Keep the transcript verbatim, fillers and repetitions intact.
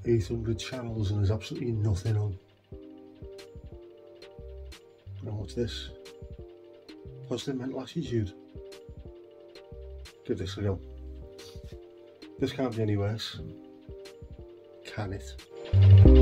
eight hundred channels and there's absolutely nothing on. Now what's this? Positive Mental Ashytude. Give this a go. This can't be any worse, can it?